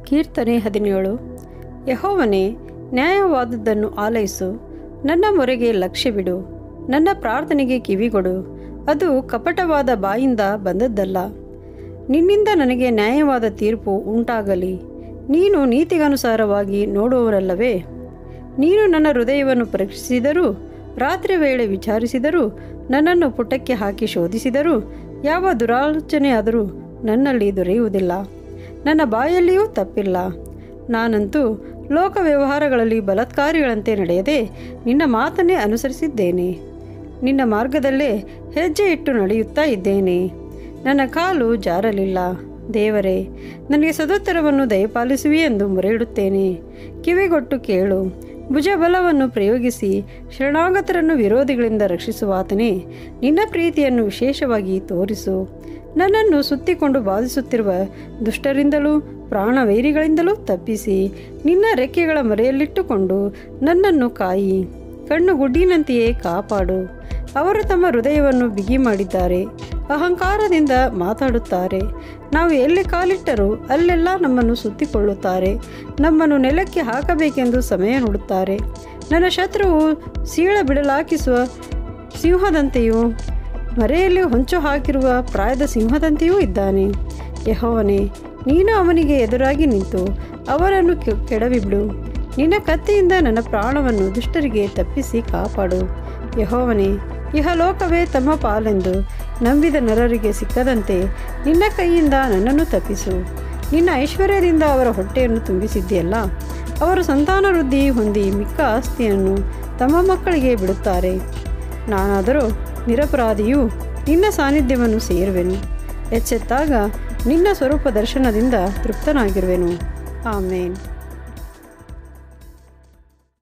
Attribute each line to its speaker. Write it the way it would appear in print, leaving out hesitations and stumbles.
Speaker 1: ಕೀರ್ತನೆ 17. ಯೆಹೋವನೇ, ನ್ಯಾಯವಾದದ್ದನ್ನು ಆಲೈಸು, ನನ್ನ ಮೊರೆಗೆ ಲಕ್ಷ್ಯವಿಡು, ನನ್ನ ಪ್ರಾರ್ಥನೆಗೆ ಕಿವಿಗೊಡು. ಅದು ಕಪಟವಾದ ಬಾಯಿಂದ ಬಂದದ್ದಲ್ಲ. ನಿನ್ನಿಂದ ನನಗೆ ನ್ಯಾಯವಾದ ತೀರ್ಪು ಉಂಟಾಗಲಿ. ನೀನು ನೀತಿಗನುಸಾರವಾಗಿ ನೋಡುವವರಲ್ಲವೇ? ನೀನು ನನ್ನ ಹೃದಯವನ್ನು ಪರೀಕ್ಷಿಸಿದರೂ, ರಾತ್ರಿ ವೇಳೆ ವಿಚಾರಿಸಿದರೂ, ನನ್ನನ್ನು ಪುಟಕ್ಕೆ ಹಾಕಿ ಶೋಧಿಸಿದರೂ, ಯಾವ ದುರಾಲೋಚನೆಯಾದರೂ ನನ್ನಲ್ಲಿ ದೊರೆಯುವುದಿಲ್ಲ. ನನ್ನ ಬಾಯಲ್ಲಿಯೂ ತಪ್ಪಿಲ್ಲ. ನಾನಂತೂ ಲೋಕ ವ್ಯವಹಾರಗಳಲ್ಲಿ ಬಲಾತ್ಕಾರಿಗಳಂತೆ ನಡೆಯದೆ ನಿನ್ನ ಮಾತನ್ನೇ ಅನುಸರಿಸಿದ್ದೇನೆ. ನಿನ್ನ ಮಾರ್ಗದಲ್ಲೇ ಹೆಜ್ಜೆ ಇಟ್ಟು ನಡೆಯುತ್ತಾ ಇದ್ದೇನೆ. ನನ್ನ ಕಾಲು ಜಾರಲಿಲ್ಲ. ದೇವರೇ, ನನಗೆ ಸದುತ್ತರವನ್ನು ದಯಪಾಲಿಸುವಿ ಎಂದು ಮೊರೆಯಿಡುತ್ತೇನೆ. ಕಿವಿಗೊಟ್ಟು ಕೇಳು. ಭುಜಬಲವನ್ನು ಪ್ರಯೋಗಿಸಿ ಶರಣಾಗತರನ್ನು ವಿರೋಧಿಗಳಿಂದ ರಕ್ಷಿಸುವಾತನೇ, ನಿನ್ನ ಪ್ರೀತಿಯನ್ನು ವಿಶೇಷವಾಗಿ ತೋರಿಸು. ನನ್ನನ್ನು ಸುತ್ತಿಕೊಂಡು ಬಾಧಿಸುತ್ತಿರುವ ದುಷ್ಟರಿಂದಲೂ ಪ್ರಾಣವೈರಿಗಳಿಂದಲೂ ತಪ್ಪಿಸಿ ನಿನ್ನ ರೆಕ್ಕೆಗಳ ಮರೆಯಲ್ಲಿಟ್ಟುಕೊಂಡು ನನ್ನನ್ನು ಕಾಯಿ. ಕಣ್ಣುಗುಡ್ಡಿನಂತೆಯೇ ಕಾಪಾಡು. ಅವರು ತಮ್ಮ ಹೃದಯವನ್ನು ಬಿಗಿ ಮಾಡಿದ್ದಾರೆ, ಅಹಂಕಾರದಿಂದ ಮಾತಾಡುತ್ತಾರೆ. ನಾವು ಎಲ್ಲಿ ಕಾಲಿಟ್ಟರೂ ಅಲ್ಲೆಲ್ಲ ನಮ್ಮನ್ನು ಸುತ್ತಿಕೊಳ್ಳುತ್ತಾರೆ. ನಮ್ಮನ್ನು ನೆಲಕ್ಕೆ ಹಾಕಬೇಕೆಂದು ಸಮಯ ನೋಡುತ್ತಾರೆ. ನನ್ನ ಶತ್ರುವು ಸೀಳ ಬಿಡಲಾಕಿಸುವ ಸಿಂಹದಂತೆಯೂ ಮರೆಯಲ್ಲಿ ಹೊಂಚು ಹಾಕಿರುವ ಪ್ರಾಯದ ಸಿಂಹದಂತೆಯೂ ಇದ್ದಾನೆ. ಯೆಹೋವನೇ, ನೀನು ಅವನಿಗೆ ಎದುರಾಗಿ ನಿಂತು ಅವರನ್ನು ಕೆಡವಿಬಿಡು. ನಿನ್ನ ಕತ್ತಿಯಿಂದ ನನ್ನ ಪ್ರಾಣವನ್ನು ದುಷ್ಟರಿಗೆ ತಪ್ಪಿಸಿ ಕಾಪಾಡು. ಯೆಹೋವನೇ, ಇಹಲೋಕವೇ ತಮ್ಮ ಪಾಲೆಂದು ನಂಬಿದ ನರರಿಗೆ ಸಿಕ್ಕದಂತೆ ನಿನ್ನ ಕೈಯಿಂದ ನನ್ನನ್ನು ತಪ್ಪಿಸು. ನಿನ್ನ ಐಶ್ವರ್ಯದಿಂದ ಅವರ ಹೊಟ್ಟೆಯನ್ನು ತುಂಬಿಸಿದ್ದೀಯಲ್ಲ. ಅವರು ಸಂತಾನ ವೃದ್ಧಿ ಹೊಂದಿ ಮಿಕ್ಕ ಆಸ್ತಿಯನ್ನು ತಮ್ಮ ಮಕ್ಕಳಿಗೆ ಬಿಡುತ್ತಾರೆ. ನಾನಾದರೂ ನಿರಪರಾಧಿಯೂ ನಿನ್ನ ಸಾನ್ನಿಧ್ಯವನ್ನು ಸೇರುವೆನು. ಎಚ್ಚೆತ್ತಾಗ ನಿನ್ನ ಸ್ವರೂಪ ದರ್ಶನದಿಂದ ತೃಪ್ತನಾಗಿರುವೆನು. ಆಮೇನ್.